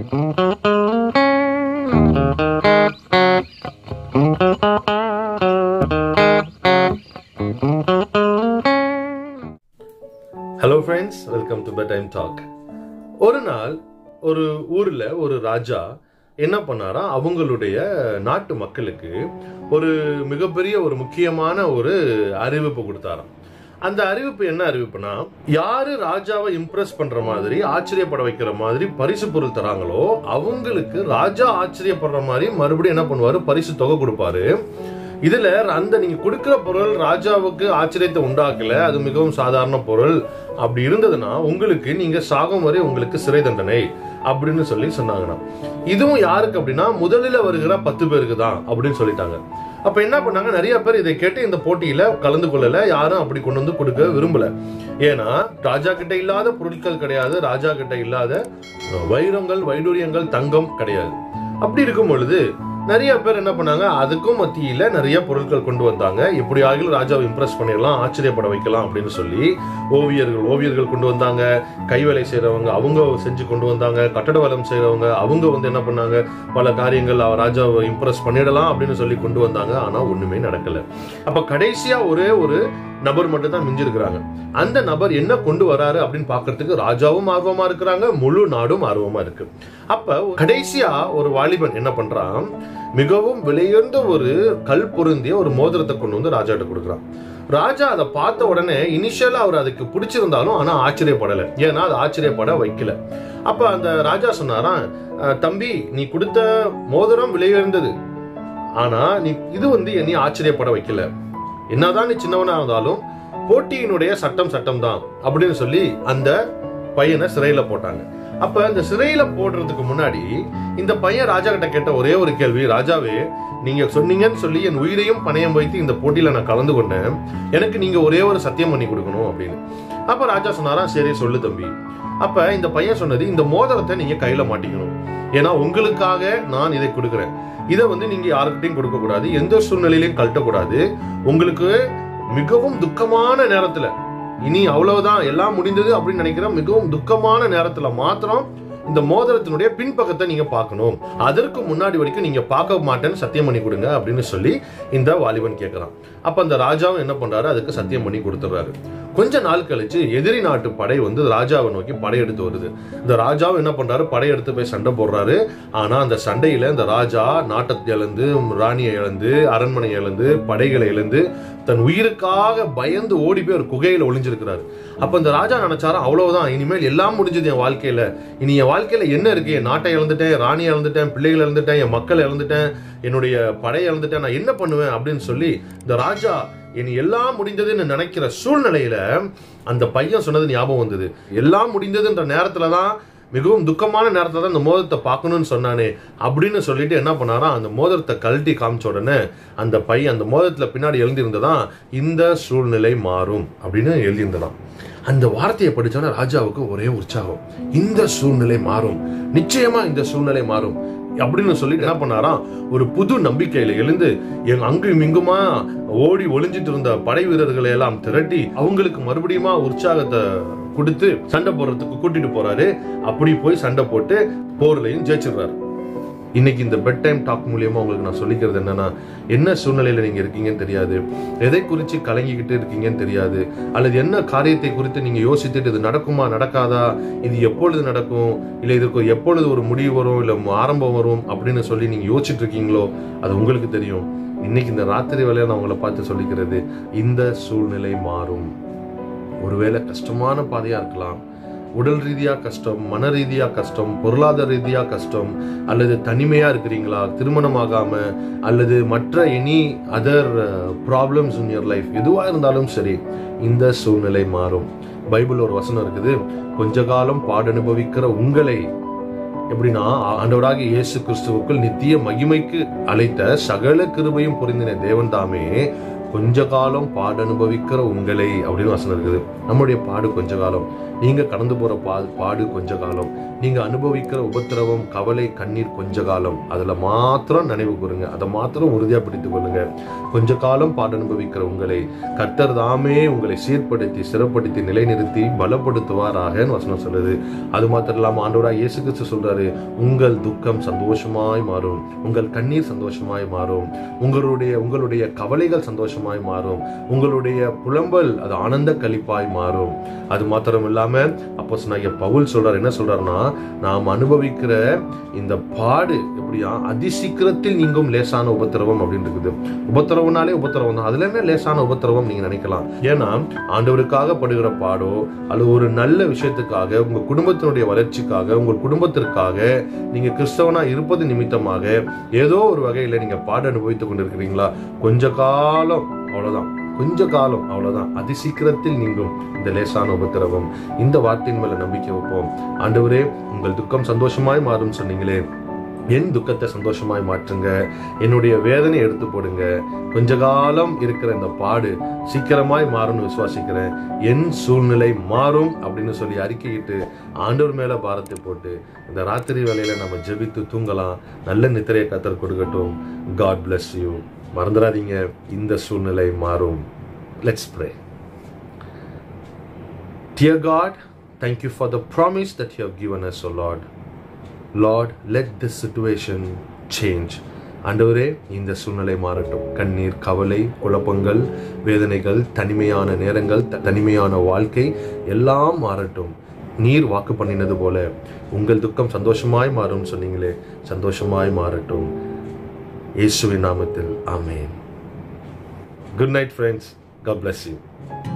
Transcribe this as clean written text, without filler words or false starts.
Hello friends, welcome to bedtime talk. ஒரு நாள் ஒரு ஊர்ல ஒரு ராஜா என்ன பண்ணாரா, அவங்களுடைய நாட்டு மக்களுக்கு ஒரு மிகப்பெரிய ஒரு முக்கியமான ஒரு அறிவிப்பு கொடுத்தாராம். அந்த அறிவிப்பு என்ன அறிவிப்புனா, யாரு ராஜாவை இம்ப்ரெஸ் பண்ற மாதிரி, ஆச்சரியப்பட வைக்கிற மாதிரி பரிசு பொருள் தராங்களோ அவங்களுக்கு ராஜா ஆச்சரியப்படுற மாதிரி மறுபடியும் என்ன பண்ணுவாரு, பரிசு தொகை கொடுப்பாரு. இதுல அந்த நீங்க கொடுக்கிற பொருள் ராஜாவுக்கு ஆச்சரியத்தை உண்டாக்கல, அது மிகவும் சாதாரண பொருள் அப்படி இருந்ததுன்னா உங்களுக்கு நீங்க சாகும் வரை உங்களுக்கு சிறை தண்டனை அப்படின்னு சொன்னாங்கன்னா, இதுவும் யாருக்கு அப்படின்னா முதலில் வருகிற 10 பேருக்கு தான் அப்படின்னு சொல்லிட்டாங்க. அப்ப என்ன பண்ணாங்க, நிறைய பேர் இதை கேட்டு இந்த போட்டியில கலந்து கொள்ளல, யாரும் அப்படி கொண்டு வந்து கொடுக்க விரும்பல. ஏன்னா ராஜா கிட்ட இல்லாத பொருட்கள் கிடையாது, ராஜா கிட்ட இல்லாத வைரங்கள் வைடூரியங்கள் தங்கம் கிடையாது. அப்படி இருக்கும் பொழுது நிறைய பேர் என்ன பண்ணாங்க, அதுக்கும் மத்தியில நிறைய பொருட்கள் கொண்டு வந்தாங்க. எப்படி ஆகிலும் ராஜாவை இம்ப்ரெஸ் பண்ணிடலாம், ஆச்சரியப்பட வைக்கலாம் அப்படின்னு சொல்லி ஓவியர்கள் கொண்டு வந்தாங்க, கைவேலை செய்யறவங்க அவங்க செஞ்சு கொண்டு வந்தாங்க, கட்டட வேலை செய்யறவங்க அவங்க என்ன பண்ணாங்க, பல காரியங்கள் ராஜாவை இம்ப்ரெஸ் பண்ணிடலாம் அப்படின்னு சொல்லி கொண்டு வந்தாங்க. ஆனா ஒண்ணுமே நடக்கல. அப்ப கடைசியா ஒரே ஒரு நபர் மட்டும் தான் மிஞ்சிருக்கிறாங்க. அந்த நபர் என்ன கொண்டு வராரு அப்படின்னு பாக்குறதுக்கு ராஜாவும் ஆர்வமா இருக்கிறாங்க, முழு நாடும் ஆர்வமா இருக்கு. அப்ப கடைசியா ஒரு வாலிபன் என்ன பண்றான், மிகவும் விலையுயர்ந்த ஒரு கல் பொருந்திய ஒரு மோதிரத்தை கொண்டு வந்து ராஜா கிட்ட கொடுக்குறான். ராஜா அதை பார்த்த உடனே இனிஷியலா அவர் அதுக்கு பிடிச்சிருந்தாலும் ஆனா ஆச்சரியப்படல, ஏன்னா அது ஆச்சரியப்பட வைக்கல. அப்ப அந்த ராஜா சொன்னாராம், தம்பி நீ கொடுத்த மோதிரம் விலையுயர்ந்தது, ஆனா நீ இது என்னை ஆச்சரியப்பட வைக்கல. என்னதான் நீ சின்னவனா இருந்தாலும் போட்டியினுடைய சட்டம் தான் அப்படின்னு சொல்லி அந்த பையனை சிறையில போட்டாங்க. அப்ப இந்த சிறையில போடுறதுக்கு முன்னாடி இந்த பையன் ராஜா கிட்ட கேட்ட ஒரே ஒரு கேள்வி, ராஜாவே நீங்க சொன்னீங்கன்னு சொல்லி என் உயிரையும் பணயம் வைத்து இந்த போட்டியில நான் கலந்து கொண்டேன், எனக்கு நீங்க ஒரே ஒரு சத்தியம் பண்ணி கொடுக்கணும் அப்படின்னு. அப்ப ராஜா சொன்னாரா, சரி சொல்லு தம்பி. அப்ப இந்த பையன் சொன்னது, இந்த மோதிரத்தை நீங்க கையில மாட்டிக்கணும், ஏன்னா உங்களுக்காக நான் இதை கொடுக்கிறேன். இதை நீங்க யாருக்கிட்டையும் கொடுக்க கூடாது, எந்த சூழ்நிலையிலையும் கழட்டக்கூடாது. உங்களுக்கு மிகவும் துக்கமான நேரத்துல, இனி அவ்வளவுதான் எல்லாம் முடிந்தது அப்படின்னு நினைக்கிற மிகவும் துக்கமான நேரத்துல மாத்திரம் இந்த மோதிரத்தினுடைய பின்பக்கத்தை நீங்க பார்க்கணும், அதற்கு முன்னாடி வரைக்கும் நீங்க பார்க்க மாட்டேன்னு சத்தியம் பண்ணி கொடுங்க அப்படின்னு சொல்லி இந்த வாலிபன் கேட்கிறான். அப்ப அந்த ராஜாவும் என்ன பண்றாரு, அதுக்கு சத்தியம் பண்ணி கொடுத்துறாரு. கொஞ்ச நாள் கழிச்சு எதிரி நாட்டு படை ராஜாவை நோக்கி படையெடுத்து வருது. இந்த ராஜாவும் என்ன பண்றாரு, படையெடுத்து போய் சண்டை போடுறாரு. ஆனா அந்த சண்டையில இந்த ராஜா நாட்டத்தை இழந்து, ராணியை இழந்து, அரண்மனை இழந்து, படைகளை இழந்து, தன் உயிருக்காக பயந்து ஓடி போய் ஒரு குகையில ஒளிஞ்சிருக்கிறாரு. அப்ப இந்த ராஜா நினைச்சாரா, அவ்வளவுதான் இனிமேல் எல்லாம் முடிஞ்சது என் வாழ்க்கையில, இனி என் வாழ்க்கையில என்ன இருக்கு, என் நாட்டை இழந்துட்டேன், ராணியை இழந்துட்டேன், பிள்ளைகளை இழந்துட்டேன், என் மக்களை இழந்துட்டேன், என்னுடைய படையை இழந்துட்டேன், நான் என்ன பண்ணுவேன் அப்படின்னு சொல்லி இந்த ராஜா இனி எல்லாம் முடிந்ததுன்னு நினைக்கிற சூழ்நிலையில அந்த பையன் சொன்னது ஞாபகம் வந்தது. எல்லாம் முடிந்ததுன்ற நேரத்துலதான், மிகவும் துக்கமான நேரத்துல தான் இந்த மோதிரத்தை பார்க்கணும்னு சொன்னானே அப்படின்னு சொல்லிட்டு என்ன பண்ணாரா, அந்த மோதிரத்தை கழட்டி காமிச்ச உடனே அந்த பையன் அந்த மோதிரத்துல பின்னாடி எழுந்திருந்ததான், இந்த சூழ்நிலை மாறும் அப்படின்னு எழுதியிருந்ததான். அந்த வார்த்தையை படிச்சோன்னா ராஜாவுக்கு ஒரே உற்சாகம், இந்த சூழ்நிலை மாறும், நிச்சயமா இந்த சூழ்நிலை மாறும் அப்படின்னு சொல்லிட்டு என்ன பண்ணாராம், ஒரு புது நம்பிக்கையில எழுந்து அங்கும் இங்குமா ஓடி ஒளிஞ்சிட்டு இருந்த படை வீரர்களை எல்லாம் திரட்டி அவங்களுக்கு மறுபடியும் உற்சாகத்தை கொடுத்து சண்டை போடுறதுக்கு கூட்டிட்டு போறாரு. அப்படி போய் சண்டை போட்டு போர்லையும் ஜெயிச்சிடுறாரு. இன்னைக்கு இந்த பெட் டைம் டாக் மூலியமா உங்களுக்கு நான் சொல்லிக்கிறது என்னன்னா, என்ன சூழ்நிலையில நீங்க இருக்கீங்கன்னு தெரியாது, எதை குறிச்சு கலங்கிக்கிட்டு இருக்கீங்கன்னு தெரியாது, அல்லது என்ன காரியத்தை குறித்து நீங்க யோசித்துட்டு இது நடக்குமா நடக்காதா, இது எப்பொழுது நடக்கும், இல்ல இதுக்கு எப்பொழுது ஒரு முடிவு வரும், இல்ல ஆரம்பம் வரும் அப்படின்னு சொல்லி நீங்க யோசிச்சுட்டு இருக்கீங்களோ, அது உங்களுக்கு தெரியும். இன்னைக்கு இந்த ராத்திரி வேலையை நான் உங்களை பார்த்து சொல்லிக்கிறது, இந்த சூழ்நிலை மாறும். ஒருவேளை கஷ்டமான பாதையா இருக்கலாம், உடல் ரீதியா கஷ்டம், மன ரீதியா கஷ்டம், பொருளாதார ரீதியா கஷ்டம், அல்லது தனிமையா இருக்கிறீங்களா, திருமணமாகாம, அல்லது மற்ற any other problems in your life, எதுவா இருந்தாலும் சரி இந்த சூழ்நிலை மாறும். பைபிள் ஒரு வசனம் இருக்குது, கொஞ்ச காலம் பாடனுபவிக்கிற உங்களை, எப்படின்னா ஆண்டவராகிய இயேசு கிறிஸ்துவுக்குள் நித்திய மகிமைக்கு அழைத்த சகல கிருபையும் பொருந்தின தேவன் தாமே கொஞ்ச காலம் பாடு அனுபவிக்கிற உங்களை அப்படின்னு வசனம் இருக்குது. நம்முடைய பாடு கொஞ்ச காலம், நீங்க கடந்து போற பாடு கொஞ்ச காலம், நீங்க அனுபவிக்கிற உபத்திரவம், கவலை, கண்ணீர் கொஞ்ச காலம். அதுல மாத்திரம் நினைவு கூறுங்க, அதை மாத்திரம் உறுதியா பிடித்துக் கொள்ளுங்க. கொஞ்ச காலம் பாடு அனுபவிக்கிற உங்களை கர்த்தர் தாமே உங்களை சீர்படுத்தி சிறப்படுத்தி நிலைநிறுத்தி பலப்படுத்துவாராக வசனம் சொல்லுது. அது மாத்திரம் இல்லாம ஆண்டவராய் இயேசு கிறிஸ்து சொல்றாரு, உங்கள் துக்கம் சந்தோஷமாய் மாறும், உங்கள் கண்ணீர் சந்தோஷமாய் மாறும், உங்களுடைய கவலைகள் சந்தோஷமாய் மாறும், உங்களுடைய புலம்பல் அது ஆனந்த களிப்பாய் மாறும். அது மாத்திரம் இல்லாம அப்போஸ்தலனாகிய பவுல் சொல்றாரு, என்ன சொல்றாருன்னா, நாம் அனுபவிக்கிற இந்த பாடு எப்படியா அதிசீக்கிரத்தில் நீங்கும் லேசான உபத்திரவம் அப்படின்னு இருக்குது. உபத்திரவனாலே உபத்திரவம் தான், அதுல என்ன லேசான உபத்திரவம் நீங்க நினைக்கலாம். ஏன்னா ஆண்டவருக்காக படுகிற பாடோ அல்லது ஒரு நல்ல விஷயத்துக்காக, உங்க குடும்பத்தினுடைய வளர்ச்சிக்காக, உங்கள் குடும்பத்திற்காக நீங்க கிறிஸ்தவனா இருப்பது நிமித்தமாக ஏதோ ஒரு வகையில நீங்க பாடு அனுபவித்துக் கொண்டிருக்கிறீங்களா, கொஞ்ச காலம் அவ்வளவுதான், கொஞ்ச காலம் அவ்வளவுதான், அதிசீக்கிரத்தில் நீங்கும் இந்த லேசான உபத்திரவம். இந்த வார்த்தையின் மேல நம்பிக்கை வைப்போம். ஆண்டவரே, உங்கள் துக்கம் சந்தோஷமாய் மாறும் சொன்னீங்களே, என் துக்கத்தை சந்தோஷமாய் மாற்றுங்க, என்னுடைய வேதனை எடுத்து போடுங்க, கொஞ்ச காலம் இருக்கிற இந்த பாடு சீக்கிரமாய் மாறும்னு விசுவாசிக்கிறேன், என் சூழ்நிலை மாறும் அப்படின்னு சொல்லி அறிக்கையிட்டு ஆண்டவர் மேல பாரத்தை போட்டு இந்த ராத்திரி வேளையில நம்ம ஜெபித்து தூங்கலாம். நல்ல நித்திரையை கர்த்தர் கொடுக்கட்டும். God bless you. மறந்துடாதீங்க, இந்த சூழ்நிலை மாறும். Let's pray. Dear God, thank you for the promise that you have given us, O Lord. Lord, let this situation change. ஆண்டவரே, இந்த சூழ்நிலை மாறட்டும். கண்ணீர், கவலை, குழப்பங்கள், வேதனைகள், தனிமையான நேரங்கள், தனிமையான வாழ்க்கை எல்லாம் மாறட்டும். நீர் வாக்கு பண்ணினது போல உங்கள் துக்கம் சந்தோஷமாய் மாறும் சொன்னீங்களே, சந்தோஷமாய் மாறட்டும். இயேசுவின் நாமத்தில் ஆமென். Good night friends. God bless you.